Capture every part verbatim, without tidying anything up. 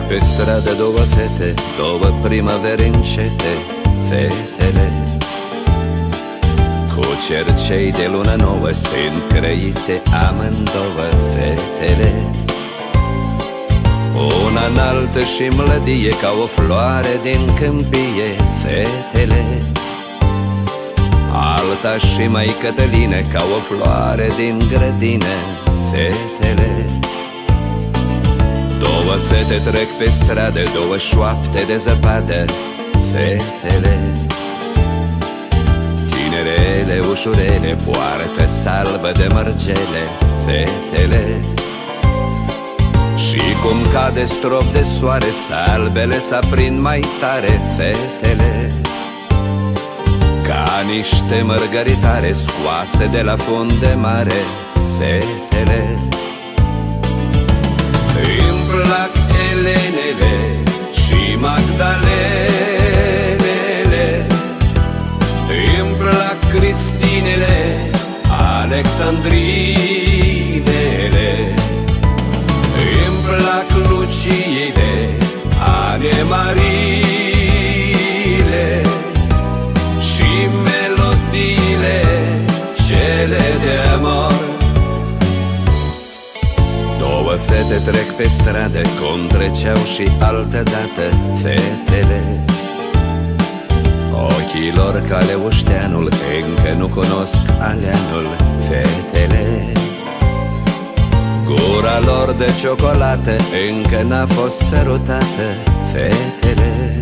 pe stradă două fete, două primăveri încete, fetele cu cercei de lună nouă, sunt crăițe amândouă, fetele. Una înaltă și mlădie ca o floare din câmpie, fetele. Alta și mai cătălină ca o floare din grădină, fetele. Două fete trec pe stradă, două șoapte de zăpadă, fetele. Tinerele, ușurele, poartă salbă de mărgele, fetele. Și cum cade strop de soare, salbele s-aprind mai tare, fetele. Ca niște mărgăritare scoase de la fund de mare, fetele. Îmi plac Elenele și Magdalenele, îmi plac Cristinele, Alexandrinele, îmi plac Luciile, Anemariile și melodiile cele de amor. Două fete trec pe stradă, cum treceau și altădată, fetele. Ochii lor ca leușteanul, încă nu cunosc aleanul, fetele. Gura lor de ciocolată încă n-a fost sărutată, fetele.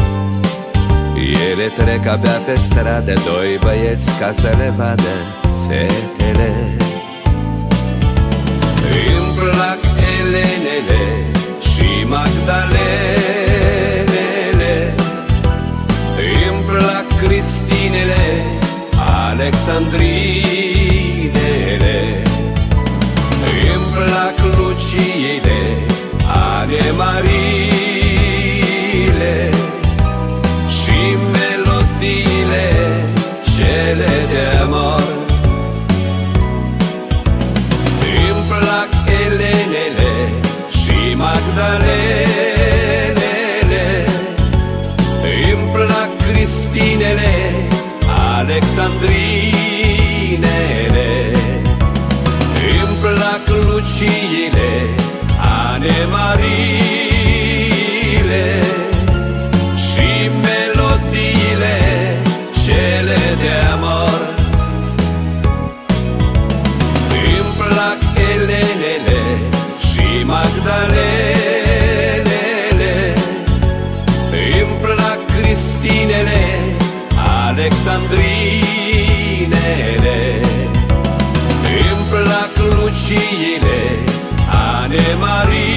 Ele trec abia pe stradă, doi băieți ca să le vadă, fetele. Îmi plac Elenele și Magdalenele, îmi plac Cristinele, Alexandrinele, îmi plac Luciile, Anemariile și melodiile cele de amor. Îmi plac Elenele și Magdalenele, îmi plac Cristinele, Alexandrinele, îmi plac Luciile, Anemariile și melodiile cele de amor. Îmi plac Elenele și Magdalenele, îmi plac Cristinele, Alexandrinele, îmi plac Luciile, Anemariile